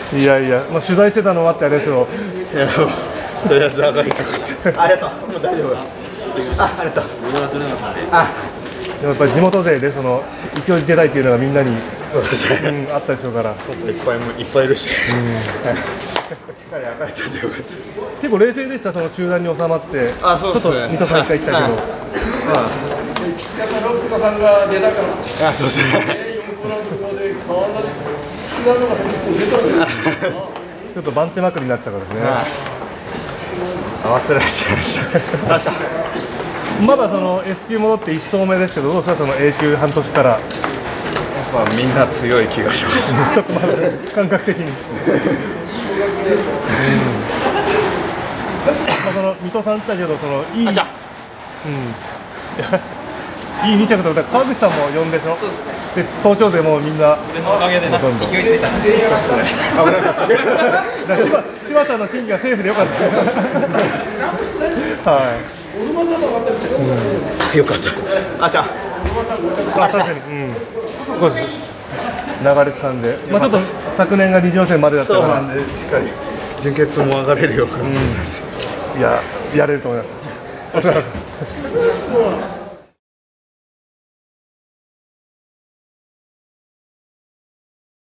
いやいや、まあ、取材してたのもあってあれですよ。 いや、とりあえず上がりたかった。ありがとう。もう大丈夫。ありがとう。 やっぱり地元勢でその勢いづけたいっていうのがみんなに、 そうですね。 あったでしょうから。 いっぱいいるし。しっかり上がれたんでよかったです。 結構冷静でした、その中段に収まって。 あ、そうですね。 ちょっと水戸さん一回行ったけど。 きつかったロスコさんが出たから。 あ、そうですね。 4個のところでかなり好きなのが先に出たんですよ。 ちょっと番手まくりになっちゃうからですね。 合わせられちゃいました。 まだその S 級戻って1走目ですけど、どうですか、その A 級半年から。 やっぱみんな強い気がします。 ちょっとまだ感覚的に。その水戸さんだけど、そのいい。いい2着だったら川口さんも呼んでしょ。そうですね。で東京でもみんなおかげで勢いついたんですよ。 柴田の審議がセーフでよかったです。はい。 よかった。確かに。流れつかんで、まあちょっと昨年が2次予選までだったから、 しっかり準決も上がれるようになってます。 いや、やれると思います。